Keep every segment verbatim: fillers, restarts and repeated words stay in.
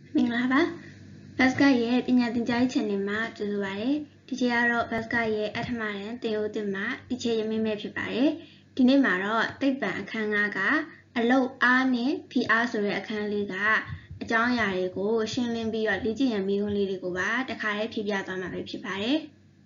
မင်္ဂလာပါဘတ်စကရဲ့ပညာသင်ကြားရေး channel မှာကြိုဆိုပါရစေဒီချိန်ကတော့ဘတ်စကရဲ့အထမတန်းသင်ရိုးသင်မှာဒီချိန်ရမင်းမဲ့ဖြစ်ပါတယ်ဒီနေ့မှာတော့သိပ္ပံအခန်းငါးကအလုတ်အားနဲ့ဖိအားဆိုတဲ့အခန်းလေးကအကြောင်းအရာတွေကိုရှင်းလင်းပြီးတော့လေ့ကျင့်ရမေးခွန်းလေးတွေကိုပါတစ်ခါလေးဖြေပြသွားမှာပဲဖြစ်ပါတယ်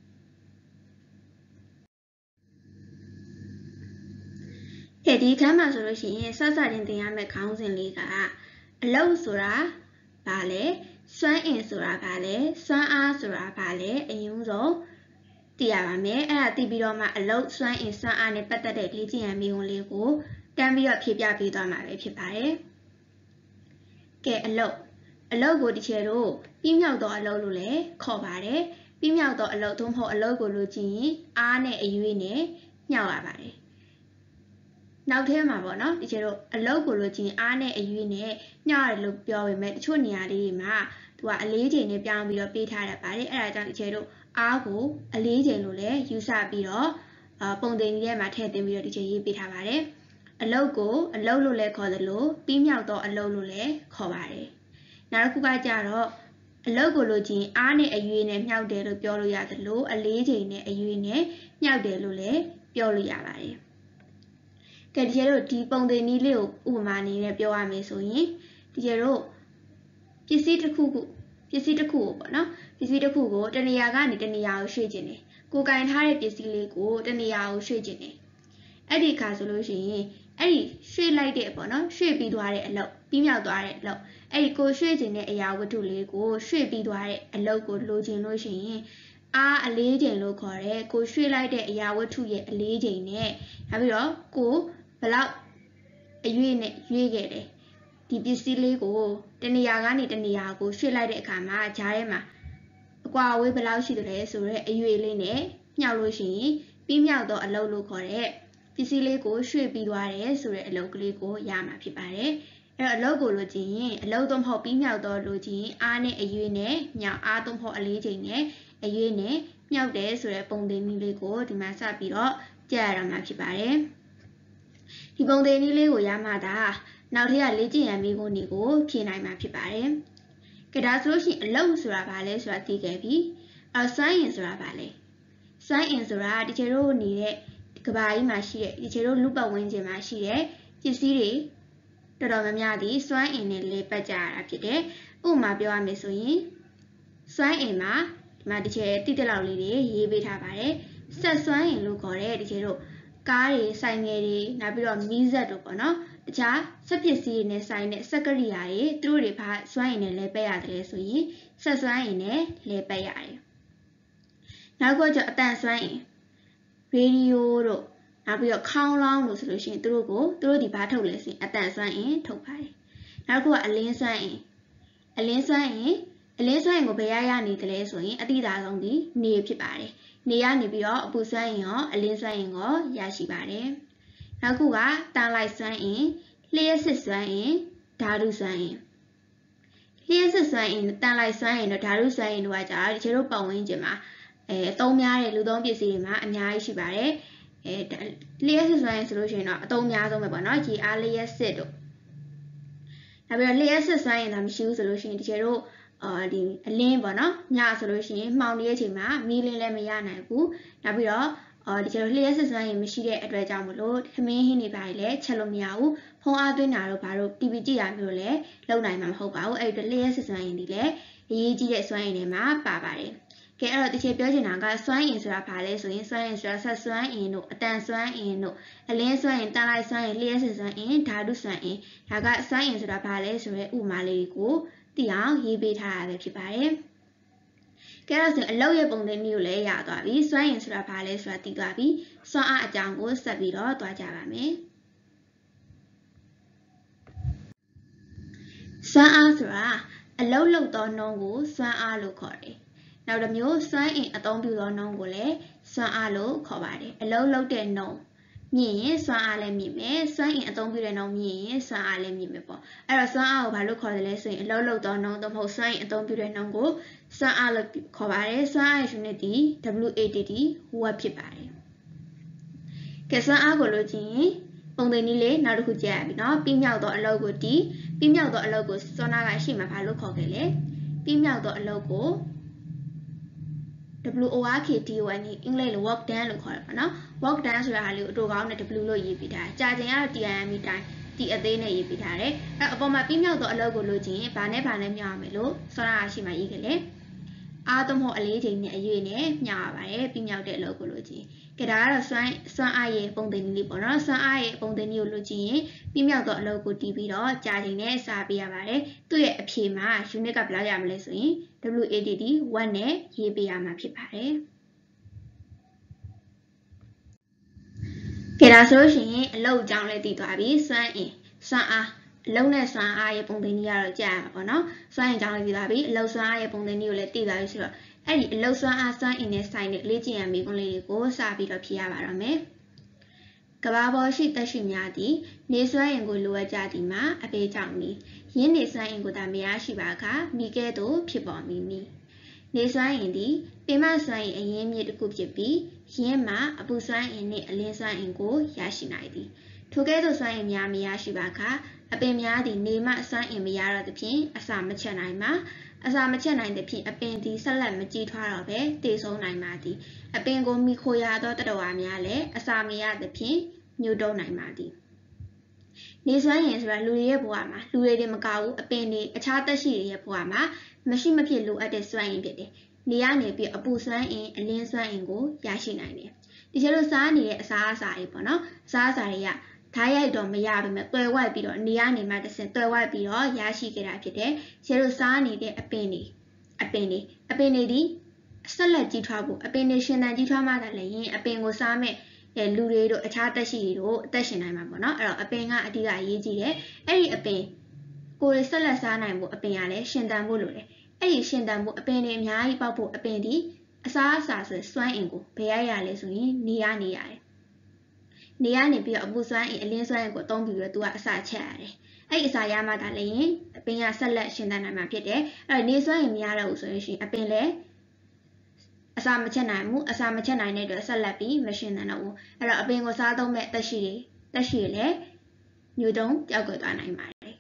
ကဲဒီအခန်းမှာဆိုလို့ရှိရင်စစချင်းသင်ရမယ့်ခေါင်းစဉ်လေးကအလုတ်ဆိုတာဘာလဲစွမ်းအင်ဆိုတာဘာလဲစွမ်းအားဆိုတာဘာလဲအရင်ဆုံးသိရပါမယ်အဲ့ဒါသိပြီးတော့မှအလုတ်စွမ်းအင်စွမ်းအားနဲ့ပတ်သက်တဲ့လေ့ကျင့်ရမေးခွန်းလေးကိုတန်းပြီးတော့ဖြေပြပေးသွားမှာပဲဖြစ်ပါတယ်ကဲအလုတ်အလုတ်ကိုဒီချေတို့ပြီးမြောက်သောအလုတ်လို့လည်းခေါ်ပါတယ်ပြီးမြောက်သောအလုတ်သို့မဟုတ်အလုတ်ကိုလို့ကြည့်ရင်အားနဲ့အရွေးနဲ့ညှောက်ရပါတယ်နောက်ထဲမှာပေါ့နော်ဒီကျတော့အလုတ်ကိုလို့ချင်းအားနဲ့အရွေးနဲ့ညှောက်ရတယ်လို့ပြောပေမဲ့တချို့နေရာလေးတွေမှာသူကအလေးချိန်နဲ့ပြောင်းပြီးတော့ပေးထားရပါတယ်အဲ့ဒါကြောင့်ဒီကျတော့အားကိုအလေးချိန်လို့လည်းယူဆပြီးတော့ပုံသင်ကြီးထဲမှာထည့်သွင်းပြီးတော့ဒီချိန်ရေးပေးထားပါတယ်အလုတ်ကိုအလုတ်လို့လည်းခေါ်သလိုပြီးမြောက်တော့အလုတ်လို့လည်းခေါ်ပါတယ်နောက်တစ်ခုကကြတော့အလုတ်ကိုလို့ချင်းအားနဲ့အရွေးနဲ့မြှောက်တယ်လို့ပြောလို့ရသလိုအလေးချိန်နဲ့အရွေးနဲ့မြှောက်တယ်လို့လည်းပြောလို့ရပါတယ်ကဲဒီကျတော့ဒီပုံသင်နည်းလေးကိုဥပမာအနေနဲ့ပြောရမယ်ဆိုရင်ဒီကျတော့ပစ္စည်းတစ်ခုခုပစ္စည်းတစ်ခုကိုပေါ့နော်ပစ္စည်းတစ်ခုကိုတနေရာကနေတနေရာကိုရွှေ့ခြင်းတယ်ကိုကင်ထားတဲ့ပစ္စည်းလေးကိုတနေရာကိုရွှေ့ခြင်းတယ်အဲ့ဒီအခါဆိုလို့ရှိရင်အဲ့ဒီရွှေ့လိုက်တဲ့ပေါ့နော်ရွှေ့ပြီးသွားတဲ့အလုပ်ပြီးမြောက်သွားတဲ့အလုပ်အဲ့ဒီကိုရွှေ့ခြင်းတဲ့အရာဝတ္ထုလေးကိုရွှေ့ပြီးသွားတဲ့အလုပ်ကိုလိုချင်လို့ရှိရင်အားအလေးချိန်လို့ခေါ်တယ်ကိုရွှေ့လိုက်တဲ့အရာဝတ္ထုရဲ့အလေးချိန်နဲ့နောက်ပြီးတော့ကိုဘလောက်အရွေးနဲ့ရွေးခဲ့တယ်ဒီပစ္စည်းလေးကိုတနေရာကနေတနေရာကိုရွှေ့လိုက်တဲ့အခါမှာဂျားထဲမှာအကွာအဝေးဘလောက်ရှိတယ်ဆိုတော့အရွေးလေးနဲ့ညှောက်လို့ရှိရင်ပြီးမြောက်တော့အလုပ်လို့ခေါ်တဲ့ပစ္စည်းလေးကိုရွှေ့ပြီးသွားတယ်ဆိုတဲ့အလုပ်ကလေးကိုရမှာဖြစ်ပါတယ်အဲ့တော့အလုပ်ကိုလို့ကြည့်ရင်အလုပ်တော့မဟုတ်ပြီးမြောက်တော့လို့ကြည့်ရင်အားနဲ့အရွေးနဲ့ညှောက်အားတော့မဟုတ်အလေးချိန်နဲ့အရွေးနဲ့ညှောက်တယ်ဆိုတဲ့ပုံသင်နည်းလေးကိုဒီမှာစပြီးတော့ကြားရမှာဖြစ်ပါတယ်ဒီပုံသင်နည်းလေးကိုရမှသာနောက်ထပ်ကလေ့ကျင့်ရမေးခွန်းတွေကိုဖြေနိုင်မှာဖြစ်ပါတယ်။ကဲဒါဆိုလို့ရှိရင်အလုပ်ဆိုတာဘာလဲဆိုတာသိခဲ့ပြီ။အဲစွမ်းအင်ဆိုတာဘာလဲ။စွမ်းအင်ဆိုတာဒီချေတို့နေတဲ့ကဘာကြီးမှာရှိတဲ့ဒီချေတို့လူပတ်ဝန်းကျင်မှာရှိတဲ့ပစ္စည်းတွေတော်တော်များများဒီစွမ်းအင်နဲ့လေပတ်ကြရတာဖြစ်တယ်။ဥပမာပြောရမယ်ဆိုရင်စွမ်းအင်မှာဒီမှာဒီချေတိတက်လောက်လေးတွေရေးပေးထားပါတယ်။ဆက်စွမ်းအင်လို့ခေါ်တဲ့ဒီချေတို့ကားတွေဆိုင်ငယ်တွေနောက်ပြီးတော့မီးစက်တို့ပေါ့နော်တခြားစက်ပစ္စည်းတွေနဲ့ဆိုင်တဲ့စက်ကရိယာတွေသူတို့တွေဘာစွမ်းအင်နဲ့လဲပတ်ရတယ်ဆိုရင်ဆက်စွမ်းအင်နဲ့လဲပတ်ရတယ်နောက်တစ်ခုကျအတန်စွမ်းအင်ရေဒီယိုတို့နောက်ပြီးတော့ခေါင်းလောင်းလို့ဆိုလို့ရှိရင်သူတို့ကိုသူတို့ဒီဘာထုတ်လဲဆိုရင်အတန်စွမ်းအင်ထုတ်ပါတယ်နောက်တစ်ခုကအလင်းစွမ်းအင်အလင်းစွမ်းအင်အလင်းစွမ်းအင်ကိုဘယ်ရရနေတယ်လဲဆိုရင်အတိအသာဆုံးဒီနေဖြစ်ပါတယ်နေရနေပြီးတော့အပူစွမ်းအင်ရောအလင်းစွမ်းအင်ကိုရရှိပါတယ်နောက်ခုကတန်လိုက်စွမ်းအင်လျှက်စစ်စွမ်းအင်ဓာတုစွမ်းအင်လျှက်စစ်စွမ်းအင်တန်လိုက်စွမ်းအင်တို့ဓာတုစွမ်းအင်တို့ကကြာဒီချေတို့ပတ်ဝန်းကျင်မှာအဲအသုံးများတဲ့လူသုံးပစ္စည်းတွေမှာအများကြီးရှိပါတယ်အဲလျှက်စစ်စွမ်းအင်ဆိုလို့ရှိရင်တော့အသုံးများဆုံးပဲပေါ့နော်ကြီးအားလျှက်စစ်တို့နောက်ပြီးတော့လျှက်စစ်စွမ်းအင်သာမရှိဘူးဆိုလို့ရှိရင်ဒီချေတို့အော်ဒီအလင်းပေါ့နော်ညဆိုလို့ရှိရင်မှောင်နေတဲ့အချိန်မှာမီးလင်းလည်းမရနိုင်ဘူးနောက်ပြီးတော့အော်ဒီကျတော့လျှက်စစ်စွမ်းရည်မရှိတဲ့အတွက်ကြောင့်မလို့ထမင်းဟင်းတွေပါလေချက်လို့မရဘူးဖုံးအားသွင်းတာတို့ဘာလို့တီဗီကြည့်ရမျိုးလည်းလုပ်နိုင်မှာမဟုတ်ပါဘူးအဲ့ဒီလျှက်စစ်စွမ်းရည်ဒီလည်းအရေးကြီးတဲ့စွမ်းရည်တွေမှာပါပါတယ်ကဲအဲ့တော့ဒီချက်ပြောချင်တာကစွမ်းရည်ဆိုတာဘာလဲဆိုရင်စွမ်းရည်ဆိုတာဆက်စွမ်းအင်တို့အတန်စွမ်းအင်တို့အလင်းစွမ်းအင်တန်လိုက်စွမ်းအင်လျှက်စစ်စွမ်းအင်ဓာတုစွမ်းအင်ဒါကစွမ်းအင်ဆိုတာဘာလဲဆိုရဲဥပမာလေးကိုသိအောင်ရေးပေးထားရပဲဖြစ်ပါတယ်ကဲတော့ဆိုအလုပ်ရဲ့ပုံသင်နည်းကိုလည်းရသွားပြီစွမ်းအင်ဆိုတာဘာလဲဆိုတာသိသွားပြီစွမ်းအားအကြောင်းကိုဆက်ပြီးတော့တွားကြပါမယ်စွမ်းအားဆိုတာအလုပ်လုပ်သောနှုန်းကိုစွမ်းအားလို့ခေါ်တယ်နောက်တစ်မျိုးစွမ်းအင်အသုံးပြုသောနှုန်းကိုလည်းစွမ်းအားလို့ခေါ်ပါတယ်အလုပ်လုပ်တဲ့နှုန်းမြင့်ရင်စွမ်းအားလည်းမြင့်မယ်စွမ်းအင်အသုံးပြုတဲ့နှုန်းမြင့်ရင်စွမ်းအားလည်းမြင့်မယ်ပေါ့အဲ့တော့စွမ်းအားကိုဘာလို့ခေါ်တယ်လဲဆိုရင်အလုပ်လုပ်သောနှုန်းသို့မဟုတ်စွမ်းအင်အသုံးပြုတဲ့နှုန်းကိုစွမ်းအားလို့ခေါ်ပါတယ်စွမ်းအား unit ဒီ W A T ဒီ watt ဖြစ်ပါတယ်ကဲစွမ်းအားကိုလို့ကြည့်ရင်ပုံသင်နည်းလေးနောက်တစ်ခုကြည့်ရပြီเนาะပြီးမြောက်သောအလုပ်ကိုဒီပြီးမြောက်သောအလုပ်ကိုစောနာကရှိမှာဘာလို့ခေါ်ခဲ့လဲပြီးမြောက်သောအလုပ်ကို W O R K D O N အင်္ဂလိပ်လို work done လို့ခေါ်တယ်ပေါ့နော် work done ဆိုတာဟာလေးကိုအတူကောင်းနဲ့ W လို့ရေးပေးထားတယ်ကြာချိန်ကတော့ T I M တိုင်း T အသေးနဲ့ရေးပေးထားတယ်အဲ့အပေါ်မှာပြီးမြောက်သောအလုပ်ကိုလို့ချင်းဘာနဲ့ဘာနဲ့မျှရမယ်လို့စောနာကရှိမှာရေးခဲ့လေအားသုံးဖို့အလေးချိန်နဲ့အရွေ့နဲ့မျှရပါတယ်ပြီးမြောက်တဲ့အလုပ်ကိုလို့ချင်းကဲဒါကတော့စွမ်းစွမ်းအားရဲ့ပုံသဏ္ဍာန်လေးပေါ့နော်စွမ်းအားရဲ့ပုံသဏ္ဍာန်ကိုလို့ချင်းရင်ပြီးမြောက်သောအလုပ်ကိုတီးပြီးတော့ကြာချိန်နဲ့စာပေးရပါတယ်သူ့ရဲ့အဖြေမှာ unit ကဘယ်လောက်ရမလဲဆိုရင် W A D D one နဲ့ရေးပေးရမှာဖြစ်ပါတယ်ကဲဒါဆိုလို့ရှိရင်အလုပ်အကြောင်းလေးတည်သွားပြီစွမ်းအင်စွမ်းအားအလုံးနဲ့စွမ်းအားရဲ့ပုံသဏ္ဍာန်ကြီးကတော့ကြာရမှာပေါ့နော်စွမ်းအင်ကြောင်းလေးတည်သွားပြီအလုပ်စွမ်းအားရဲ့ပုံသဏ္ဍာန်ကြီးကိုလည်းတည်သွားပြီဆိုတော့အဲ့ဒီအလုပ်စွမ်းအားစွမ်းအင်နဲ့ဆိုင်တဲ့လေ့ကျင့်ရမယ့်ကုန်းလေးတွေကိုစပြီးတော့ဖြေရပါတော့မယ်ကဘာပေါ်ရှိသက်ရှိများသည်နေစွမ်းအင်ကိုလိုအပ်ကြသည်မှာအပေကြောင့်နီရင်းနေစွမ်းအင်ကိုသာမရရှိပါကမိကဲ့သို့ဖြစ်ပေါ်မည်နီနေစွမ်းအင်သည်ပင်မစွမ်းအင်အရင်းမြစ်တစ်ခုဖြစ်ပြီးရင်းမှာအပူစွမ်းအင်နှင့်အလင်းစွမ်းအင်ကိုရရှိနိုင်သည်ထိုကဲ့သို့စွမ်းအင်များမရရှိပါကအပင်များသည်နေမှစွမ်းအင်မရတော့သဖြင့်အစာမချက်နိုင်မှာအစာမချက်နိုင်သဖြင့်အပင်သည်ဆက်လက်မကြီးထွားတော့ဘဲတည်ဆုံးနိုင်ပါသည်အပင်ကိုမိခိုရသောတတဝါများလည်းအစာမရသဖြင့်ညှို့တုံးနိုင်ပါသည်နေစွမ်းအင်ဆိုတာလူတွေရဲ့ဘဝမှာလူတွေတွေမကဘူးအပင်တွေအခြားသက်ရှိတွေရဲ့ဘဝမှာမရှိမဖြစ်လိုအပ်တဲ့စွမ်းအင်ဖြစ်တယ်နေရနေပြီးအပူစွမ်းအင်အလင်းစွမ်းအင်ကိုရရှိနိုင်တယ်ဒီကျလို့စားနေတဲ့အစားအစာတွေပေါ့နော်အစားအစာတွေကဓာတ်ရိုက်တော့မရပါဘူးတွယ်ဝိုက်ပြီးတော့နေရနေမှတစ်ဆင့်တွယ်ဝိုက်ပြီးတော့ရရှိခဲ့တာဖြစ်တယ်ကျလို့စားနေတဲ့အပင်တွေအပင်တွေအပင်တွေဒီဆက်လက်ကြီးထွားဖို့အပင်တွေရှင်သန်ကြီးထွားမှသာလည်းရင်အပင်ကိုစားမဲ့အဲလူတွေတို့အခြားသက်ရှိတွေတို့အသက်ရှင်နိုင်မှာပေါ့နော်အဲ့တော့အပင်ကအဓိကအရေးကြီးတယ်အဲ့ဒီအပင်ကိုယ်ဆက်လက်စားနိုင်ဖို့အပင်ကလည်းရှင်သန်ဖို့လိုတယ်အဲ့ဒီရှင်သန်ဖို့အပင်တွေအများကြီးပေါက်ဖို့အပင်ဒီအစားအစာဆိုစွမ်းအင်ကိုဘယ်ရရလဲဆိုရင်နေရနေရတယ်နေရနေပြီးတော့အပူစွမ်းအင်အလင်းစွမ်းအင်ကိုအသုံးပြုပြီးတော့သူကအစာချက်ရတယ်အဲ့ဒီအစာရမှသာလည်းရင်အပင်ကဆက်လက်ရှင်သန်နိုင်မှာဖြစ်တယ်အဲ့တော့နေစွမ်းအင်မရတော့ဘူးဆိုရင်အပင်လည်းအစာမချက်နိုင်ဘူးအစာမချက်နိုင်တဲ့အတွက်ဆက်လက်ပြီးမရှင်သန်တော့ဘူးအဲ့တော့အပင်ကိုစားသုံးမဲ့သက်ရှိတွေသက်ရှိတွေလည်းညှို့တုံးပျောက်ကွယ်သွားနိုင်ပါတယ်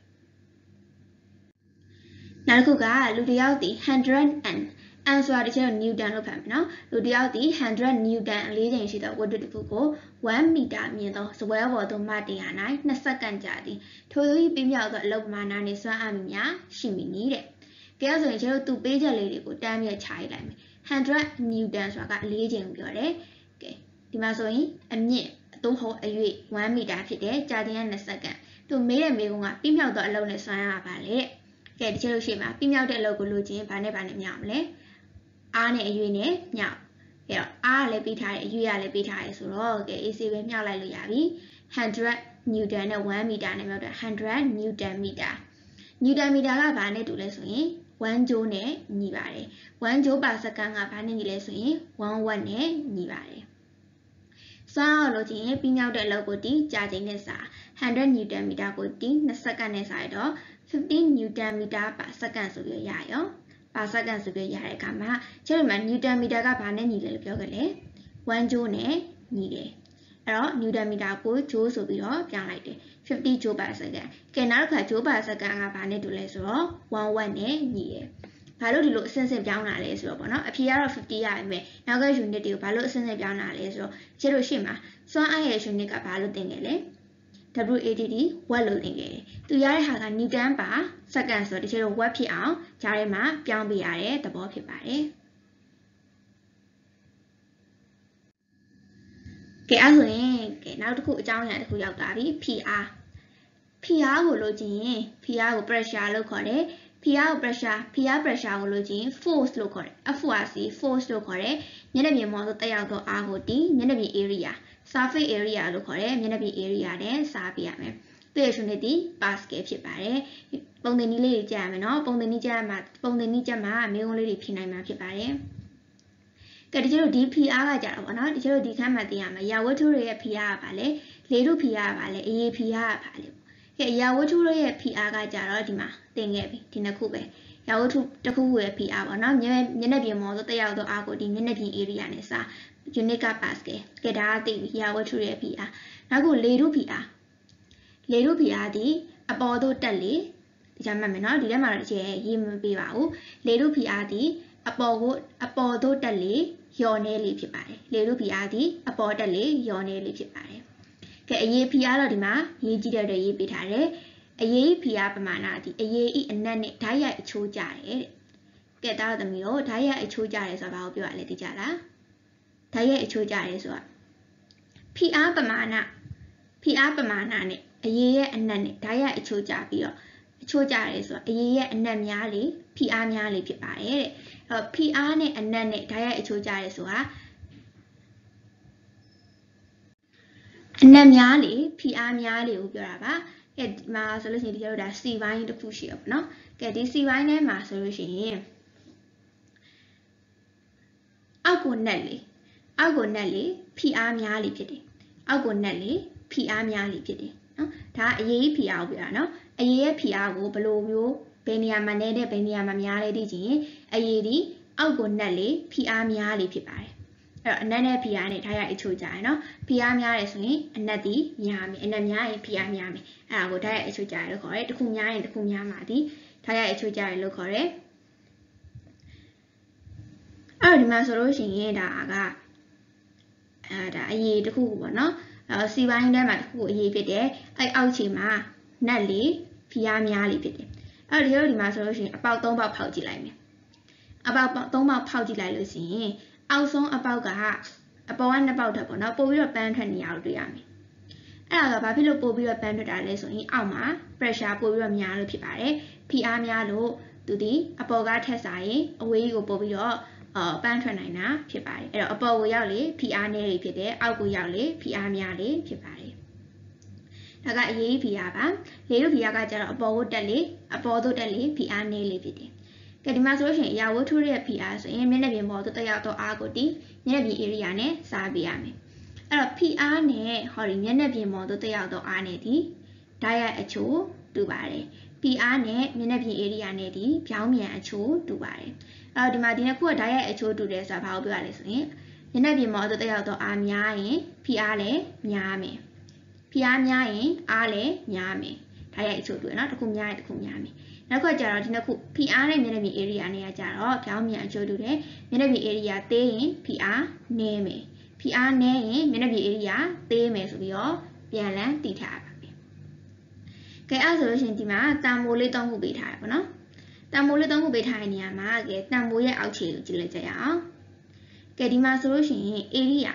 နောက်တစ်ခုကလူတစ်ယောက်ဒီone hundred and and ဆိုတာဒီချက်နျူတန်လို့ဖတ်မယ်နော်လူတစ်ယောက်ဒီone hundredနျူတန်အလေးချိန်ရှိသောဝတ္ထုတစ်ခုကိုoneမီတာမြင့်သောစပွဲပေါ်သို့မတင်ရ၌twoစက္ကန့်ကြာသည်ထိုသို့ပြမြောက်သောအလုပ်ပမာဏနှင့်စွမ်းအားများရှိမည်နည်းတဲ့ကဲဆိုရင်ကျတို့သူပေးချက်လေးတွေကိုတန်းမြတ်ချလိုက်လိုက်မယ်one hundredနျူတန်ဆိုတာကအလေးချိန်ကိုပြောတယ်ကဲဒီမှာဆိုရင်အမြင့်သို့ဟုတ်အရွေ့oneမီတာဖြစ်တယ်ကြာချိန်ကtwoစက္ကန့်သူမေးတဲ့မေးခွန်းကပြမြောက်သောအလုပ်နဲ့စွမ်းအားပါလေကဲဒီချက်လို့ရှိမှာပြမြောက်တဲ့အလုပ်ကိုလိုချင်ဘာနဲ့ဘာနဲ့မျှအောင်လဲအားနဲ့အရွေ့နဲ့မျှအဲ့တော့အားလည်းပေးထားတယ်အရွေ့ကလည်းပေးထားတယ်ဆိုတော့ကဲ A C ပဲမျှလိုက်လို့ရပြီone hundredနျူတန်နဲ့oneမီတာနဲ့မျှတော့one hundredနျူတန်မီတာနျူတန်မီတာကဘာနဲ့တူလဲဆိုရင်one joule နဲ့ညီပါတယ်one joule per second ကဘာနဲ့ညီလဲဆိုရင်one watt နဲ့ညီပါတယ်စွမ်းအားလို့ချင်းပြီးမြောက်တဲ့အလုပ်ကိုတီးကြာချိန်နဲ့စာone hundredနျူတန်မီတာကိုတီးtwoစက္ကန့်နဲ့စာရတော့fiftyနျူတန်မီတာ per second ဆိုပြီးရရောပါစက္ကန့်ဆိုပြီးရတဲ့အခါမှာကျတော့မှာနျူတန်မီတာကဘာနဲ့ညီလဲလို့ပြောခဲ့လဲone joule နဲ့ညီတယ်အဲ့တော့နျူတန်မီတာကို joule ဆိုပြီးတော့ပြောင်းလိုက်တယ်fifty joule per second ကဲနောက်တစ်ခါ joule per second ကဘာနဲ့တူလဲဆိုတော့one watt နဲ့ညီတယ်ဘာလို့ဒီလိုအဆင့်ဆင့်ပြောင်းတာလဲဆိုတော့ပေါ့နော်အဖြေကတော့fiftyရပြီမဲ့နောက်က unit တွေကိုဘာလို့အဆင့်ဆင့်ပြောင်းတာလဲဆိုတော့ကျတော့ရှေ့မှာစွမ်းအားရဲ့ unit ကဘာလို့သင်ခဲ့လဲ W A D D watt လို့သင်ခဲ့တယ်သူရတဲ့ဟာက newton per second ဆိုတော့ဒီကျတော့ watt ဖြစ်အောင်ဂျားထဲမှာပြောင်းပေးရတဲ့သဘောဖြစ်ပါတယ်ကဲအဲ့ဆိုရင်ကဲနောက်တစ်ခုအကြောင်းအရာတစ်ခုရောက်သွားပြီ P R P R ကိုလို့ချင်း P R ကို pressure လို့ခေါ်တယ် P R ကို pressure P R pressure ကိုလို့ချင်း force လို့ခေါ်တယ် F O R C force လို့ခေါ်တယ်မျက်နှာပြင်ပေါ်သို့တက်ရောက်သောအားကိုတီးမျက်နှာပြင် area surface area လို့ခေါ်တယ်မျက်နှာပြင် area နဲ့စားပြရမယ်သူ့ရဲ့ unit ဒီ pascal ဖြစ်ပါတယ်ပုံသင်နည်းလေးတွေကြားရမယ်နော်ပုံသင်နည်းကြားမှာပုံသင်နည်းကြားမှာမျိုးကုန်းလေးတွေဖြည့်နိုင်မှာဖြစ်ပါတယ်ကဲဒီကျတော့ဒီ P R ကကြတော့ဗောနော်ဒီကျတော့ဒီခန်းမှာသိရမှာရာဝတ္ထုတွေရဲ့ P R ကပါလေလေထု P R ကပါလေအရေး P R ကပါလေကဲရာဝတ္ထုတွေရဲ့ P R ကကြတော့ဒီမှာသင်ခဲ့ပြီဒီနှစ်ခုပဲရာဝတ္ထုတစ်ခုခုရဲ့ P R ပေါ့နော်မျက်မျက်နှာပြင်ပေါ်သို့တက်ရောက်သောအားကိုဒီမျက်နှာပြင် area နဲ့စာ unit က pascal ကဲဒါကသိပြီရာဝတ္ထုရဲ့ P R နောက်ခုလေထု P R လေထု P R ဒီအပေါ်သို့တက်လေဒီကြမှတ်မယ်နော်ဒီထဲမှာတော့တကယ်ရေးမပေးပါဘူးလေထုဖိအားသည်အပေါ်ကိုအပေါ်သို့တက်လေလျော်နေလေဖြစ်ပါတယ်လေထုဖိအားသည်အပေါ်တက်လေလျော်နေလေဖြစ်ပါတယ်ကဲအရေးဖိအားတော့ဒီမှာရေးကြည့်တဲ့အတွက်ရေးပေးထားတယ်အရေးဖိအားပမာဏသည်အရေးဤအနက်နဲ့ဓာတ်ရိုက်အချိုးကြတယ်တဲ့ကဲဒါတော့သမီးတို့ဓာတ်ရိုက်အချိုးကြတယ်ဆိုတာဘာကိုပြောရလဲသိကြလားဓာတ်ရိုက်အချိုးကြတယ်ဆိုတာဖိအားပမာဏဖိအားပမာဏနဲ့အရေးရဲ့အနက်နဲ့ဓာတ်ရိုက်အချိုးကြပြီးတော့အချိုးကြတယ်ဆိုတာအရေးရဲ့အနက်များလေဖိအားများလေဖြစ်ပါတယ်တဲ့အဲ့တော့ဖိအားနဲ့အနက်နဲ့ဓာတ်ရိုက်အချိုးကြတယ်ဆိုတာအနက်များလေဖိအားများလေကိုပြောတာပါကဲဒီမှာဆိုလို့ရှိရင်ဒီကျတော့ဒါ C ဘိုင်းတစ်ခုရှိရပါတော့ကဲဒီ C ဘိုင်းထဲမှာဆိုလို့ရှိရင်အောက်ကိုနက်လေအောက်ကိုနက်လေဖိအားများလေဖြစ်တယ်အောက်ကိုနက်လေဖိအားများလေဖြစ်တယ်နော်ဒါအရေးဖိအားကိုပြောတာနော်အရေးရဲ့ဖိအားကိုဘယ်လိုမျိုးဘယ်နေရာမှာနေတဲ့ဘယ်နေရာမှာများလဲသိချင်အရေးဒီအောက်ကိုနက်လေဖိအားများလေဖြစ်ပါတယ်အဲ့တော့အနက်နဲ့ဖိအားနဲ့ဓာတ်ရိုက်အချိုးကြရနော်ဖိအားများတယ်ဆိုရင်အနက်ဒီများမယ်အနက်များရင်ဖိအားများမယ်အဲ့ဒါကိုဓာတ်ရိုက်အချိုးကြရလို့ခေါ်တယ်တစ်ခုများရင်တစ်ခုများမှာဒီဓာတ်ရိုက်အချိုးကြရလို့ခေါ်တယ်အဲ့တော့ဒီမှာဆိုလို့ရှိရင်ဒါကအဲဒါအရေးတစ်ခုပေါ့နော်အဲစီပိုင်းထဲမှာတစ်ခုအရေးဖြစ်တယ်အဲ့အောက်ခြေမှာနက်လေဖိအားများလေဖြစ်တယ်အဲ့ဒီလိုဒီမှာဆိုလို့ရှိရင်အပေါက်သုံးပေါက်ဖောက်ကြည့်လိုက်မယ်အပေါက်သုံးပေါက်ဖောက်ကြည့်လိုက်လို့ရှိရင်အောက်ဆုံးအပေါက်ကအပေါ်ကနှစ်ပေါက်ထပ်ပေါ့နော်ပို့ပြီးတော့ပန်းထွက်နေရအောင်တွေ့ရမယ်အဲ့ဒါကဘာဖြစ်လို့ပို့ပြီးတော့ပန်းထွက်တာလဲဆိုရင်အောက်မှာ pressure ပို့ပြီးတော့များလို့ဖြစ်ပါတယ်ဖိအားများလို့သူဒီအပေါ်ကထက်စားရင်အဝေးကြီးကိုပို့ပြီးတော့အော်ပန်းထွက်နိုင်တာဖြစ်ပါတယ်အဲ့တော့အပေါ်ကိုရောက်လေဖိအားနည်းတွေဖြစ်တယ်အောက်ကိုရောက်လေဖိအားများလေဖြစ်ပါတယ်ဒါကအရေးဖိအားပါလေတို့ဖိအားကကျတော့အပေါ်ကိုတက်လေအပေါ်သို့တက်လေဖိအားနည်းလေဖြစ်တယ်ကဲဒီမှာဆိုလို့ရှိရင်အရာဝတ္ထုရဲ့ဖိအားဆိုရင်မျက်နှာပြင်ပေါ်သို့တက်ရောက်သောအားကိုဒီမျက်နှာပြင် area နဲ့စားပေးရမယ်အဲ့တော့ဖိအားနဲ့ဟောဒီမျက်နှာပြင်ပေါ်သို့တက်ရောက်သောအားနဲ့ဒီဓာတ်ရိုက်အချိုးတူပါတယ်ဖိအားနဲ့မျက်နှာပြင် area နဲ့ဒီပြောင်းပြန်အချိုးတူပါတယ်အဲ့တော့ဒီမှာဒီနှစ်ခုကဓာတ်ရိုက်အချိုးတူတယ်ဆိုတာဘာကိုပြောရလဲဆိုရင်မျက်နှာပြင်ပေါ်သို့တက်ရောက်သောအားများရင်ဖိအားလည်းများမယ်ဖိအားများရင်အားလည်းများမယ်ဓာတ်ရိုက်အချိုးတူရနော်တစ်ခုများရင်တစ်ခုများမယ်နောက်တစ်ခါကျတော့ဒီနှစ်ခုဖိအားနဲ့မျက်နှာပြင် area နဲ့ကကြတော့ပြောင်းပြန်အချိုးတူတယ်မျက်နှာပြင် area သေးရင်ဖိအားနည်းမယ်ဖိအားနည်းရင်မျက်နှာပြင် area သေးမယ်ဆိုပြီးတော့ပြန်လည်တည်ထားပါမယ်ကဲအဲ့ဆိုလို့ရှိရင်ဒီမှာတန်မိုးလေးသုံးခုပေးထားရပါတော့တန်မိုးလေးသုံးခုပေးထားတဲ့နေရာမှာကဲတန်မိုးရဲ့အောက်ခြေကိုကြည့်လိုက်ကြရအောင်ကဲဒီမှာဆိုလို့ရှိရင် area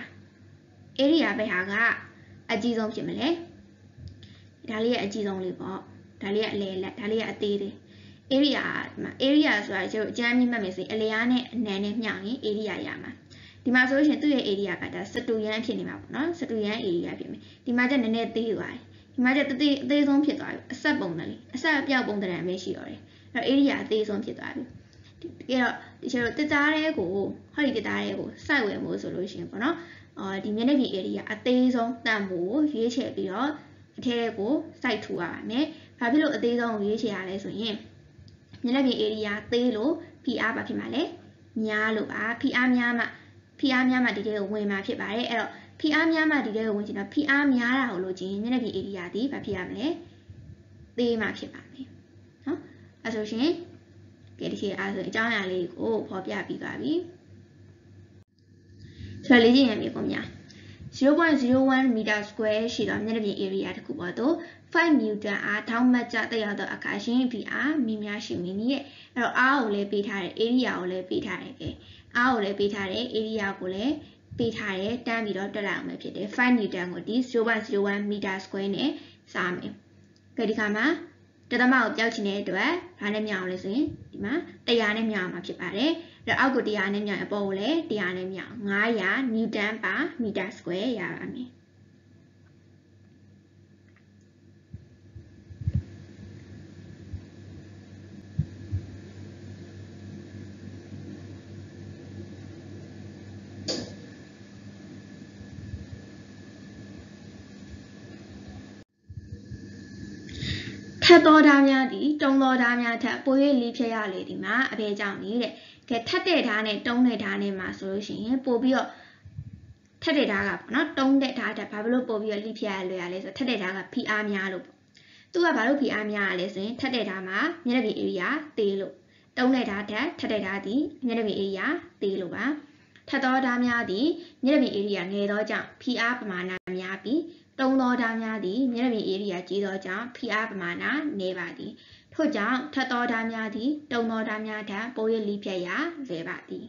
area ဘယ်ဟာကအကြီးဆုံးဖြစ်မလဲဒါလေးရဲ့အကြီးဆုံးလေးပေါ့ဒါလေးကအလဲလက်ဒါလေးကအသေးသေး area ဒီမှာ area ဆိုတာကျတော့အကျမ်းမြင့်မှတ်မယ်ဆိုရင်အလျားနဲ့အနံနဲ့မျှရင် area ရမှာဒီမှာဆိုလို့ရှိရင်သူ့ရဲ့ area ကဒါစတူရန်ဖြစ်နေမှာပေါ့နော်စတူရန် area ဖြစ်မယ်ဒီမှာကျနည်းနည်းသေးသွားတယ်ဒီမှာကျတသေးအသေးဆုံးဖြစ်သွားပြီအဆက်ပုံတယ်လေအဆက်အပြောက်ပုံတံပဲရှိတော့တယ်အဲ့တော့ area အသေးဆုံးဖြစ်သွားပြီတကယ်တော့ဒီကျတော့တစ်သားတဲ့ကိုဟောဒီတစ်သားတဲ့ကိုစိုက်ဝယ်မို့ဆိုလို့ရှိရင်ပေါ့နော်အော်ဒီမျက်နှာပြင် area အသေးဆုံးတန်ဖို့ရွေးချယ်ပြီးတော့အထဲကိုစိုက်ထူရပါမယ်။ဘာဖြစ်လို့အသေးဆုံးကိုရွေးချယ်ရလဲဆိုရင်မျက်နှာပြင် area သေးလို့ဖိအားပါဖြစ်မှာလဲများလို့ပါဖိအားများမှဖိအားများမှဒီထဲကိုဝင်မှာဖြစ်ပါတယ်အဲ့တော့ဖိအားများမှဒီထဲကိုဝင်ချင်တော့ဖိအားများတာကိုလို့ချင်းမျက်နှာပြင် area ဒီဘာဖြစ်ရမလဲသေးမှဖြစ်ပါမယ်နော်အဲ့ဆိုရှင်ကဲဒီခေတ်အားဆိုအကြောင်းအရာလေးကိုဖော်ပြပြီးသွားပြီဆိုတော့လေ့ကျင့်ရမယ်ပေါ့များzero point zero one meter square ရှိတော့မျက်နှာပြင် area တစ်ခုပေါ်သို့five newton အားထောင်းမတ်ကျတက်ရောက်သောအခါရှင်ဖိအားမိများရှိမင်းရဲ့အဲ့တော့အားကိုလည်းပေးထားတယ် area ကိုလည်းပေးထားတယ်ကဲအားကိုလည်းပေးထားတယ် area ကိုလည်းပေးထားတယ်တန်းပြီးတော့တက်လာအောင်ပဲဖြစ်တယ်five newton ကိုဒီzero point zero one meter square နဲ့စားမယ်ကဲဒီခါမှာတသမကိုပြောက်ချင်တဲ့အတွက်ဘာနဲ့မြအောင်လဲဆိုရင်ဒီမှာone hundredနဲ့မြအောင်မှာဖြစ်ပါတယ်အဲ့တော့အောက်ကိုone hundredနဲ့မြအောင်အပေါ်ကိုလည်းone hundredနဲ့မြအောင်five hundredနျူတန်ပါမီတာစကွဲရပါမယ်ထက်သောဓာတ်များသည်တုံးသောဓာတ်များထက်ပို၍လေးဖြတ်ရလေဒီမှာအဘယ်ကြောင့်လဲတဲ့ကဲထက်တဲ့ဓာတ်နဲ့တုံးတဲ့ဓာတ်နဲ့မှာဆိုလို့ရှိရင်ပို့ပြီးတော့ထက်တဲ့ဓာတ်ကပေါ့နော်တုံးတဲ့ဓာတ်ထက်ဘာဖြစ်လို့ပို့ပြီးတော့လေးဖြတ်ရလွယ်ရလဲဆိုထက်တဲ့ဓာတ်ကဖိအားများလို့ပေါ့သူကဘာလို့ဖိအားများရလဲဆိုရင်ထပ်တဲ့ဓာတ်မှာမျက်နှာပြင် area သေးလို့တုံးတဲ့ဓာတ်ထက်ထပ်တဲ့ဓာတ်သည်မျက်နှာပြင် area သေးလို့ပါထပ်သောဓာတ်များသည်မျက်နှာပြင် area ငယ်သောကြောင့်ဖိအားပမာဏများပြီးတုံးသောဓာတ်များသည်မျက်နှာပြင် area ကြီးသောကြောင့်ဖိအားပမာဏနည်းပါသည်ထို့ကြောင့်ထပ်သောဓာတ်များသည်တုံးသောဓာတ်များထက်ပို၍လိဖြတ်ရလွယ်ပါသည်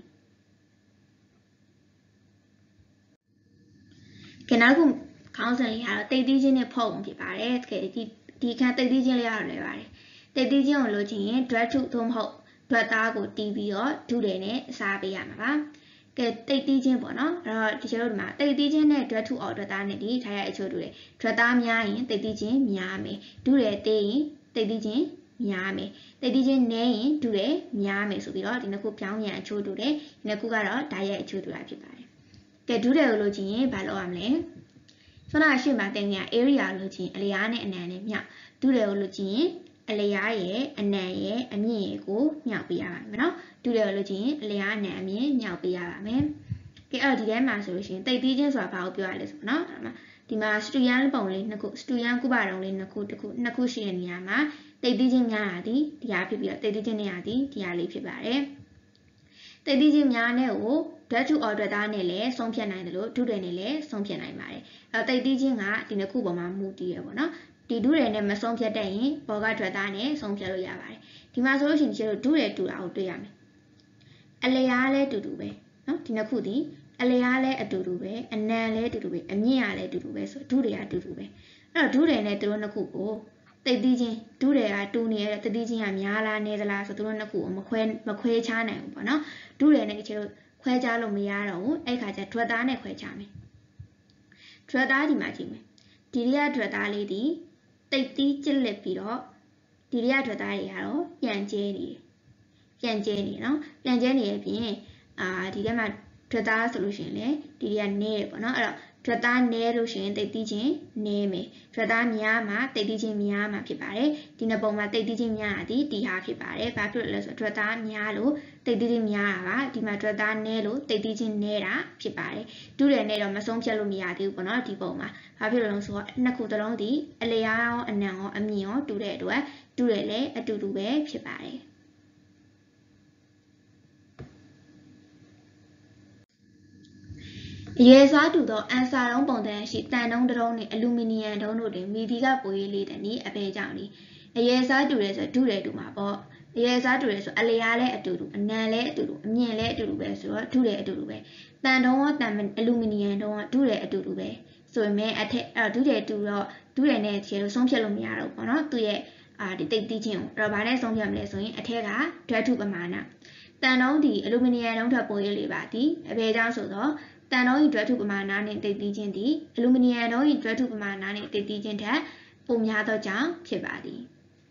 ကဲနောက်တစ်ခုခေါင်းစဉ်လေးကတော့တိတ်သီးချင်းနဲ့ဖောက်ပုံဖြစ်ပါတယ်။ကဲဒီဒီခန်းတိတ်သီးချင်းလေးကတော့လွယ်ပါတယ်။တိတ်သီးချင်းကိုလိုချင်ရင်ဓာတ်ထုသို့မဟုတ်ဓာတ်သားကိုတီးပြီးတော့ဒုတယ်နဲ့အစားပေးရမှာပါ။ကဲတိတ်သီးချင်းပေါ့နော်။အဲ့တော့ဒီကျတော့ဒီမှာတိတ်သီးချင်းနဲ့ဓာတ်ထုအော်ဓာတ်သားနဲ့ဒီထားရအချို့တူတယ်။ဓာတ်သားများရင်တိတ်သီးချင်းများမယ်။ဒုတယ်သေးရင်တိတ်သီးချင်းများမယ်။တိတ်သီးချင်းနည်းရင်ဒုတယ်များမယ်ဆိုပြီးတော့ဒီနှစ်ခုပြောင်းပြန်အချို့တူတယ်။ဒီနှစ်ခုကတော့ဓာတ်ရဲ့အချို့တူတာဖြစ်ပါတယ်။ကဲဒုတယ်ကိုလိုချင်ရင်ဘာလုပ်ရမလဲ။ဆွမ်းနာရှိမှတင်ရ area လို့ချင်းအလျားနဲ့အနံနဲ့မြောက်ဒုတယ်ကိုလို့ချင်းအလျားရဲ့အနံရဲ့အမြင့်ရဲ့ကိုမြောက်ပေးရပါမယ်နော်ဒုတယ်ကိုလို့ချင်းအလျားအနံအမြင့်မြောက်ပေးရပါမယ်ကဲအဲ့တော့ဒီထဲမှာဆိုလို့ရှိရင်တိတ်သီးချင်းဆိုတာဘာကိုပြောရလဲဆိုတော့နော်ဒီမှာစတူယန်ပုံလေးနှစ်ခုစတူယန်ကုပါတုံးလေးနှစ်ခုတစ်ခုနှစ်ခုရှိတဲ့နေရာမှာတိတ်သီးချင်းများတာဒီဒီဟာဖြစ်ပြီးတော့တိတ်သီးချင်းနေရာဒီဒီဟာလေးဖြစ်ပါတယ်တိတ်သီးချင်းများနဲ့ကိုဓာတ်ထုအော်ဓာတ်သားနဲ့လည်းဆုံးဖြတ်နိုင်တယ်လို့ဒုတယ်နဲ့လည်းဆုံးဖြတ်နိုင်ပါတယ်အဲတိတ်သီးချင်းကဒီနှစ်ခုပေါ်မှာမူတည်ရပေါ့နော်ဒီဒုတယ်နဲ့မဆုံးဖြတ်တတ်ရင်ဘောကဓာတ်သားနဲ့ဆုံးဖြတ်လို့ရပါတယ်ဒီမှာဆိုလို့ရှိရင်ကျတော့ဒုတယ်တူတာကိုတွေ့ရမယ်အလျားလည်းတူတူပဲနော်ဒီနှစ်ခုဒီအလျားလည်းအတူတူပဲအနံလည်းအတူတူပဲအမြင့်ကလည်းအတူတူပဲဆိုဒုတယ်ကအတူတူပဲအဲ့တော့ဒုတယ်နဲ့သူတို့နှစ်ခုကိုတိတ်သီးချင်းဒုတယ်ကတူနေရတဲ့တိတ်သီးချင်းကများလားနည်းသလားဆိုသူတို့နှစ်ခုကိုမခွဲမခွဲခြားနိုင်ဘူးပေါ့နော်ဒုတယ်နဲ့ကျတော့ခွဲခြားလို့မရတော့ဘူးအဲ့ခါကျဓာတ်သားနဲ့ခွဲခြားမယ်ဓာတ်သားဒီမှာကြည့်မယ်ဒီရီကဓာတ်သားလေးဒီတိတ်သီးကျစ်လက်ပြီးတော့ဒီရီကဓာတ်သားတွေကတော့ပြန်ကျဲနေတယ်ပြန်ကျဲနေနော်ပြန်ကျဲနေရဲ့ပြင်အာဒီထဲမှာဓာတ်သားဆိုလို့ရှိရင်လေဒီရီကနည်းတယ်ပေါ့နော်အဲ့တော့ဓာတ်သားနည်းလို့ရှိရင်တိတ်သီးချင်းနည်းမယ်ဓာတ်သားများမှတိတ်သီးချင်းများမှဖြစ်ပါတယ်ဒီနှစ်ပုံမှာတိတ်သီးချင်းများတာဒီဒီဟာဖြစ်ပါတယ်ဘာဖြစ်လို့လဲဆိုတော့ဓာတ်သားများလို့တိတ်သီးချင်းများတာပါဒီမှာဓာတ်သားနည်းလို့တိတ်သီးချင်းနည်းတာဖြစ်ပါတယ်ဒုတယ်နဲ့တော့မဆုံးဖြတ်လို့မရသေးဘူးပေါ့နော်ဒီပုံမှာဘာဖြစ်လို့လဲဆိုတော့နှစ်ခုသလုံးဒီအလျားရောအနံရောအမြင့်ရောတူတဲ့အတွက်တူတယ်လည်းအတူတူပဲဖြစ်ပါတယ်အရွယ်စားတူသောအန်ဆာတုံးပုံသဏ္ဍာန်ရှိတန်တုံးတုံးနှင့်အလူမီနီယံတုံးတို့တွင်မီဒီကပိုရေးလေးတည်းနည်းအပေကြောင့်ဒီအရွယ်စားတူရဲဆိုဒုတယ်တူမှာပေါ့အရွယ်စားတူရဲဆိုအလျားလည်းအတူတူအနံလည်းအတူတူအမြင့်လည်းအတူတူပဲဆိုတော့ဒုတယ်အတူတူပဲတန်တုံးရောတန်အလူမီနီယံတုံးရောဒုတယ်အတူတူပဲဆိုရင်မဲ့အထက်အဲ့ဒုတယ်တူတော့ဒုတယ်နဲ့ခြေလို့ဆုံးဖြတ်လို့မရတော့ဘူးပေါ့နော်သူရဲ့အာဒီတိတ်တီးချင်းကိုအဲ့တော့ဘာနဲ့ဆုံးဖြတ်မလဲဆိုရင်အထက်ကဓာတ်ထုပမာဏတန်တုံးဒီအလူမီနီယံတုံးထပ်ပိုရေးလေးပါဒီအပေကြောင့်ဆိုတော့တန်တုံး၏ဓာတ်ထုပမာဏနှင့်တိတ်သီးခြင်းသည်အလူမီနီယံတုံး၏ဓာတ်ထုပမာဏနှင့်တိတ်သီးခြင်းထက်ပိုများသောကြောင့်ဖြစ်ပါသည်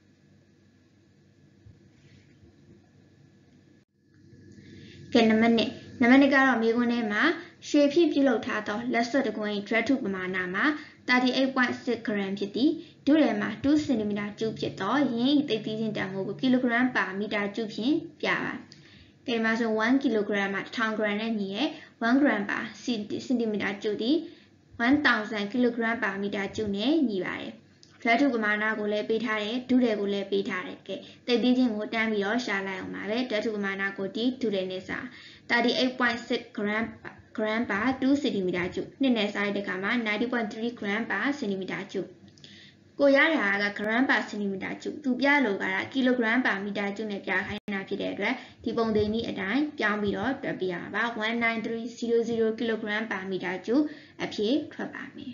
ကဲနံပါတ်နှစ်နံပါတ်နှစ်ကတော့မိခွန်းထဲမှာရွှေဖြင့်ပြုလုပ်ထားသောလက်စွပ်တစ်ကွင်း၏ဓာတ်ထုပမာဏမှာ thirty-eight point six gram ဖြစ်သည်ဒုတယ်မှာtwo centimeter ကျူဖြစ်သောယင်း၏တိတ်သီးခြင်းတန်ဖိုးကိုကီလိုဂရမ်ပါမီတာကျူဖြင့်ပြပါကဲမှာဆိုone kilogram မှာone thousand gram နဲ့ညီရဲ့one gram ပါ centimeter ကျူသည်one thousand kilogram ပါမီတာကျူနဲ့ညီပါတယ်ဓာတ်ထုပမာဏကိုလည်းပေးထားတယ်ဒုတယ်ကိုလည်းပေးထားတယ်ကဲတိတ်သီးခြင်းကိုတန်းပြီးတော့ရှာလိုက်အောင်ပါပဲဓာတ်ထုပမာဏကိုဒီဒုတယ်နဲ့စာ thirty-eight point six gram gram ပါtwo centimeter ကျူနှစ်နဲ့စာရတဲ့အခါမှာninety point three gram ပါ centimeter ကျူကိုရတာက gram per centimeter ကျူသူပြလို့ကkilogram per meter ကျူနဲ့ပြခိုင်းတာဖြစ်တဲ့အတွက်ဒီပုံသင်နည်းအတိုင်းပြောင်းပြီးတော့တွက်ပြရမှာပါone nine three zero zero kilogram per meter ကျူအဖြစ်ထွက်ပါမယ်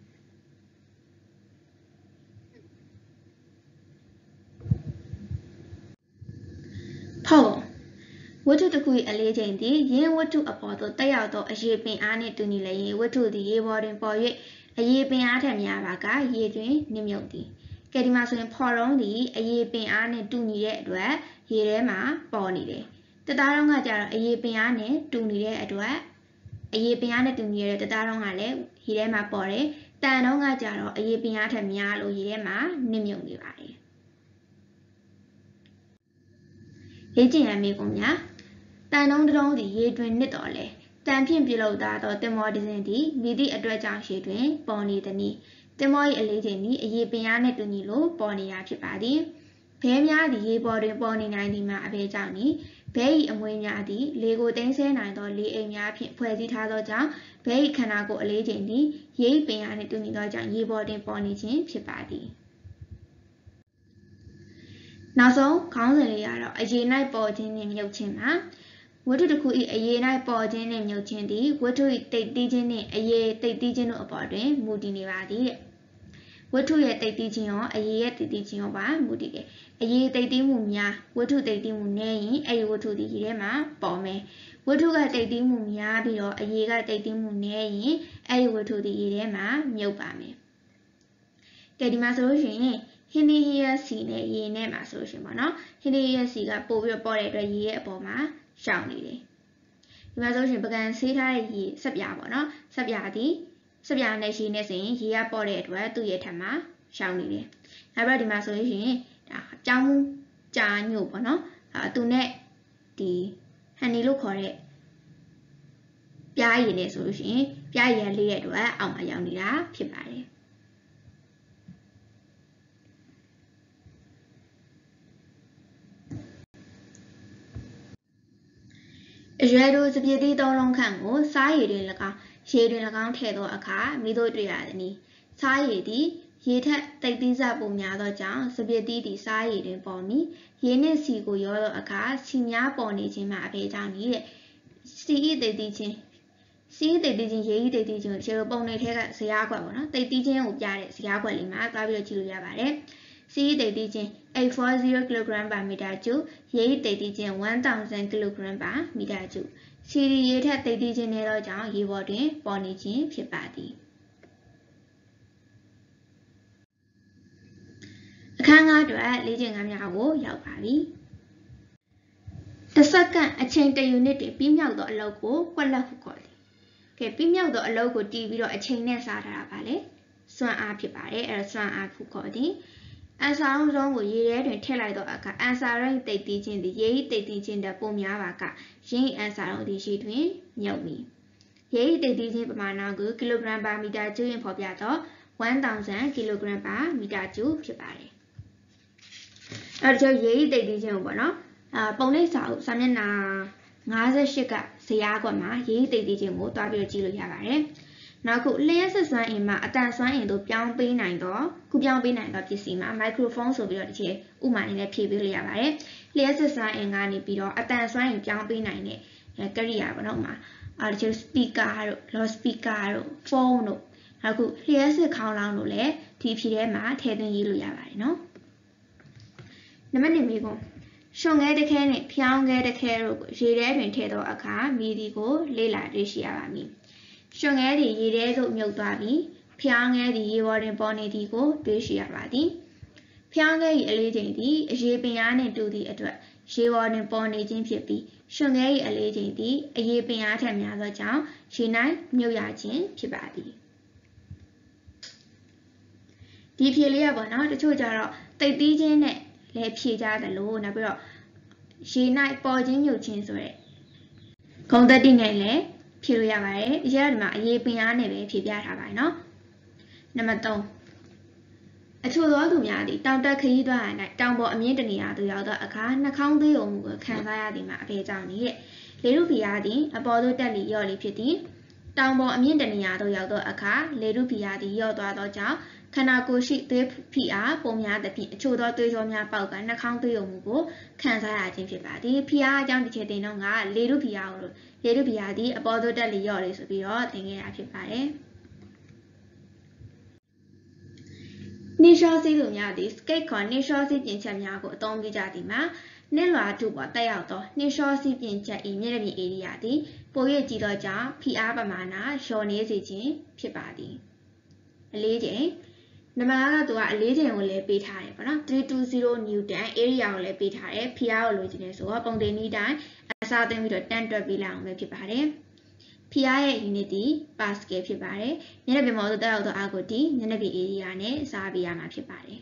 ဖို့ဝတ္ထုတစ်ခု၏အလေးချိန်သည်ယင်းဝတ္ထုအပေါ်သို့တက်ရောက်သောအရေပင်အားနှင့်တူညီလျင်ဝတ္ထုသည်ရေပေါ်တွင်ပေါ်၍အရေပင်အားထက်များပါကရေတွင်နစ်မြုပ်သည်ကဲဒီမှာဆိုရင်ဖော်တုံးသည်အရေပင်အားနဲ့တူညီတဲ့အတွက်ရေထဲမှာပေါ်နေတယ်တသားတုံးကကြတော့အရေပင်အားနဲ့တူနေတဲ့အတွက်အရေပင်အားနဲ့တူညီတဲ့တသားတုံးကလည်းရေထဲမှာပေါ်တယ်တန်တုံးကကြတော့အရေပင်အားထက်များလို့ရေထဲမှာနစ်မြုပ်နေပါတယ်လေ့ကျင့်ရမယ့်ကုန်များတန်တုံးတုံးသည်ရေတွင်နစ်တော်လဲတန်ဖြင့်ပြုလုပ်သားသောတင်မောဒီဇင်သည်မိသည့်အတွက်ကြောင့်ရေတွင်ပေါ်နေသည်တင်မော၏အလေးချိန်သည်အရေပင်အားနှင့်တူညီလို့ပေါ်နေရဖြစ်ပါသည်ဘဲများသည်ရေပေါ်တွင်ပေါ်နေနိုင်သည်မှာအဘဲကြောင့်သည်ဘဲ၏အမွေများသည်လေကိုသိမ်းဆဲနိုင်သောလေအိမ်များဖြင့်ဖွဲ့စည်းထားသောကြောင့်ဘဲ၏ခန္ဓာကိုယ်အလေးချိန်သည်ရေ၏ပင်အားနှင့်တူညီသောကြောင့်ရေပေါ်တွင်ပေါ်နေခြင်းဖြစ်ပါသည်နောက်ဆုံးခေါင်းစဉ်လေးကတော့အရေ၌ပေါ်ခြင်းနှင့်မြုပ်ခြင်းမှာဝတ္ထုတစ်ခု၏အရေ၌ပေါ်ခြင်းနှင့်မြုပ်ခြင်းသည်ဝတ္ထု၏တိတ်တီးခြင်းနှင့်အရေတိတ်တီးခြင်းတို့အပေါ်တွင်မူတည်နေပါသည်ဝတ္ထုရဲ့တိတ်တီးခြင်းရောအရေရဲ့တိတ်တီးခြင်းရောပါမူတည်တယ်အရေတိတ်တီးမှုများဝတ္ထုတိတ်တီးမှုနည်းရင်အဲ့ဒီဝတ္ထုသည်ရေထဲမှာပေါ်မယ်ဝတ္ထုကတိတ်တီးမှုများပြီးတော့အရေကတိတ်တီးမှုနည်းရင်အဲ့ဒီဝတ္ထုသည်ရေထဲမှာမြုပ်ပါမယ်ကဲဒီမှာဆိုလို့ရှိရင်ဟင်းဒီရဲ့စီနဲ့ရေနဲ့မှာဆိုလို့ရှိရင်ပေါ့နော်ဟင်းဒီရဲ့စီကပို့ပြီးတော့ပေါ်တဲ့အတွက်ရေရဲ့အပေါ်မှာရှောင်နေတယ်ဒီမှာဆိုလို့ရှိရင်ပကံဆေးထားတဲ့ရေဆက်ပြားပေါ့နော်ဆက်ပြားသည်ဆက်ပြားနဲ့ရေနဲ့ဆိုရင်ရေကပေါ်တဲ့အတွက်သူ့ရဲ့ထက်မှာရှောင်နေတယ်နောက်ပြီးတော့ဒီမှာဆိုလို့ရှိရင်ဒါကြောင်းကြာညို့ပေါ့နော်အဲသူနဲ့ဒီဟန်နီလို့ခေါ်တဲ့ပြားရည်နဲ့ဆိုလို့ရှိရင်ပြားရည်ကလေးရဲ့အတွက်အောက်မှာရောက်နေတာဖြစ်ပါတယ်အရွယ်တို့စပြည့်သည့်သုံးလုံးခန့်ကိုစားရည်တွင်၎င်းရေတွင်၎င်းထည့်သောအခါမိတို့တွေ့ရသည်။စားရည်သည်ရေထက်တိတ်သီးစပုံများသောကြောင့်စပြည့်သည့်သည်စားရည်တွင်ပေါ်မည်။ရေနှင့်စီကိုရောသောအခါစီများပေါ်နေခြင်းမှာအဖေကြောင့်ဤတဲ့။စီဤတိတ်သီးခြင်းစီးတိတ်တိတ်ချင်းရေဤတိတ်တိတ်ချင်းကိုခြေလိုပုံနေထဲကဇရားခွက်ပေါ့နော်တိတ်တိတ်ချင်းကိုပြတဲ့ဇရားခွက်လေးမှာသွားပြီးတော့ကြည့်လို့ရပါတယ်စီးတိတ်တိတ်ချင်းeight hundred forty kilogram per meter cube ရေဤတိတ်တိတ်ချင်းone thousand kilogram per meter cube စီရီရေထက်တိတ်တိတ်ချင်းနဲ့တော့ကြောင့်ရေပေါ်တွင်ပေါ်နေခြင်းဖြစ်ပါသည်အခန်းငါးအတွက်လေ့ကျင့်ခန်းများကိုရောက်ပါပြီတစ်စက္ကန့်အချိန်တစ်ယူနစ်တွင်ပြီးမြောက်သောအလုပ်ကိုကွက်လက်ဟုခေါ်သည်ကဲပြီးမြောက်သောအလုပ်ကိုတီးပြီးတော့အချိန်နဲ့စားထားတာပါလေစွမ်းအားဖြစ်ပါတယ်အဲဒါစွမ်းအားခုခေါ်သည်အန်ဆာလုံးစုံကိုရေထဲတွင်ထည့်လိုက်သောအခါအန်ဆာရိတ်တိတ်တီးခြင်းသည်ရေ၏တိတ်တီးခြင်းတပုံများပါကရင်းအန်ဆာလုံးသည်ရှိတွင်မြုပ်မည်ရေ၏တိတ်တီးခြင်းပမာဏကိုကီလိုဂရမ်ပါမီတာကျူးရင်ဖော်ပြသောone thousand kilogram per meter cube ဖြစ်ပါတယ်အဲ့တော့ရေ၏တိတ်တီးခြင်းကိုပေါ့နော်အာပုံလေးစာအုပ်စာမျက်နှာfifty-eightကဇရားကွက်မှာရေတိတ်တိတ်ချင်းကိုတွားပြီးတော့ကြည့်လို့ရပါတယ်။နောက်ခုလျှက်စစ်စွမ်းအင်မှာအတန်စွမ်းအင်တို့ပြောင်းပေးနိုင်တော့ခုပြောင်းပေးနိုင်တော့ပစ္စည်းမှာမိုက်ခရိုဖုန်းဆိုပြီးတော့တစ်ချက်ဥမာအနေနဲ့ဖြည့်ပေးလို့ရပါတယ်။လျှက်စစ်စွမ်းအင်ကနေပြီးတော့အတန်စွမ်းအင်ပြောင်းပေးနိုင်တဲ့ကရိယာပေါ့နော်။ဥမာအာတစ်ချက် speaker တို့ loud speaker တို့ဖုန်းတို့နောက်ခုလျှက်စစ်ခေါင်းလောင်းတို့လည်းဒီဖြည့်ထဲမှာထည့်သွင်းရေးလို့ရပါတယ်နော်။နံပါတ်oneမိကုန်ရှုံငဲတခဲနဲ့ဖျောင်းခဲတခဲတို့ကိုရေထဲတွင်ထည့်သောအခါမိသည်ကိုလေ့လာတွေ့ရှိရပါမည်။ရှုံငဲသည်ရေထဲသို့မြုပ်သွားပြီးဖျောင်းခဲသည်ရေပေါ်တွင်ပေါ်နေသည်ကိုတွေ့ရှိရပါသည်။ဖျောင်းခဲ၏အလေးချိန်သည်အရေပင်အားနှင့်တူသည့်အတွက်ရေပေါ်တွင်ပေါ်နေခြင်းဖြစ်ပြီးရှုံငဲ၏အလေးချိန်သည်အရေပင်အားထက်များသောကြောင့်ရေ၌မြုပ်ရခြင်းဖြစ်ပါသည်။ဒီဖြေလေးရပေါ့နော်တချို့ကြတော့တိတ်တီးခြင်းနဲ့လည်းဖြေကြတယ်လို့နောက်ပြီးတော့ရေ၌ပေါ်ခြင်းမြုပ်ခြင်းဆိုရဲဂုဏ်သတ္တိနဲ့လည်းဖြေလို့ရပါတယ်အရာဒီမှာအရေပင်အားနဲ့ပဲဖြေပြထားပါတယ်နော်နံပါတ်threeအချို့သောသူများသည်တောင်တက်ခရီးသွားရ၌တောင်ပေါ်အမြင့်တနေရာသို့ရောက်သောအခါနှာခေါင်းသွေးအုံမှုကိုခံစားရသည်မှာအဖေကြောင့်နေတဲ့လေထုဖိအားသည်အပေါ်သို့တက်လီရော့လီဖြစ်သည်တောင်ပေါ်အမြင့်တနေရာသို့ရောက်သောအခါလေထုဖိအားသည်ရော့သွားသောကြောင့်ခန္ဓာကိုယ်ရှိသွေးဖိအားပုံများသဖြင့်အချို့သောသွေးကြောများပေါက်ကနှာခေါင်းသွေးအုံမှုကိုခံစားရခြင်းဖြစ်ပါသည်ဖိအားအကြောင်းတစ်ချက်တင်တော့ကလေထုဖိအားကိုလေထုဖိအားသည်အပေါ်သို့တက်လီရော့လေဆိုပြီးတော့သင်ခဲ့တာဖြစ်ပါတယ်နှင်းလျှောစီးသူများသည်စကိတ်ခေါ်နှင်းလျှောစီးပြင်ချက်များကိုအသုံးပြုကြသည်မှာနှင်းလွှာထုပေါ်တက်ရောက်သောနှင်းလျှောစီးပြင်ချက်၏မျက်နှာပြင်ဧရိယာသည်ပို၍ကြီးသောကြောင့်ဖိအားပမာဏလျှော်နေစေခြင်းဖြစ်ပါသည်အလေးချိန်နံပါတ်fiveကသူကအလေးချိန်ကိုလည်းပေးထားတယ်ပေါ့နော်three hundred twentyနျူတန် area ကိုလည်းပေးထားတယ်ဖိအားကိုလိုချင်တယ်ဆိုတော့ပုံသင်နည်းတိုင်းအစားသွင်းပြီးတော့တန်းတွက်ပေးလိုက်အောင်ပဲဖြစ်ပါတယ်ဖိအားရဲ့ unit ဒီ pascal ဖြစ်ပါတယ်မျက်နှာပြင်ပေါ်သို့တက်ရောက်သောအားကိုဒီမျက်နှာပြင် area နဲ့စားပေးရမှာဖြစ်ပါတယ်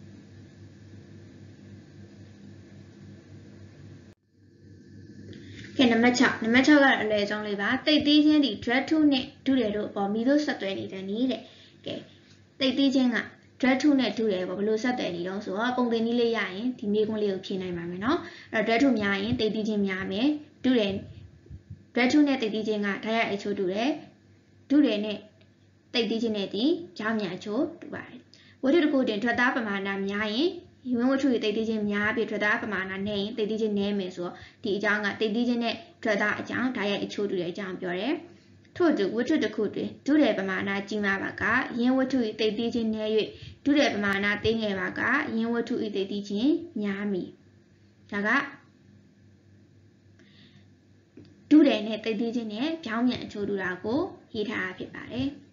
ကကဲနံပါတ်6နံပါတ်6ကတော့အလွယ်ဆုံးလေးပါတိတ်သေးချင်းဒီ drag to နဲ့ဒုတယ်တို့အပေါ်မီတို့ဆက်သွယ်နေတဲ့နည်းတဲ့ကဲတိတ်သေးချင်းက drag to နဲ့ဒုတယ်ပေါ့ဘယ်လိုဆက်သွယ်နေတော့ဆိုတော့ပုံသင်နည်းလေးရရင်ဒီမေးခွန်းလေးကိုဖြေနိုင်ပါမယ်နော်အဲ့တော့ drag to များရင်တိတ်သေးချင်းများမယ်ဒုတယ် drag to နဲ့တိတ်သေးချင်းကဓာတ်ရိုက်အချိုးတူတယ်ဒုတယ်နဲ့တိတ်သေးချင်းနဲ့ဒီကြောင်းမြန်အချိုးတူပါတယ်ဝတ္ထုတစ်ခုတင်ထွက်သားပမာဏများရင်ယဝင်ဝတ္ထုရဲ့တိတ်သေးချင်းများပြီးထွက်သားပမာဏနဲ့ရင်တိတ်သေးချင်းနည်းမယ်ဆိုတော့ဒီအကြောင်းကတိတ်သေးချင်းနဲ့ထွက်သားအကြောင်းဓာတ်ရိုက်အချိုးတူတဲ့အကြောင်းပြောတယ်ထို့အတူဝတ္ထုတစ်ခုတွင်ဒုတယ်ပမာဏကြီးမားပါကယင်းဝတ္ထု၏တိတ်သေးချင်းနည်း၍ဒုတယ်ပမာဏသေးငယ်ပါကယင်းဝတ္ထု၏တိတ်သေးချင်းများမည်ဒါကဒုတယ်နဲ့တိတ်သေးချင်းနဲ့ပြောင်းပြန်အချိုးတူတာကိုရေးထားတာဖြစ်ပါတယ်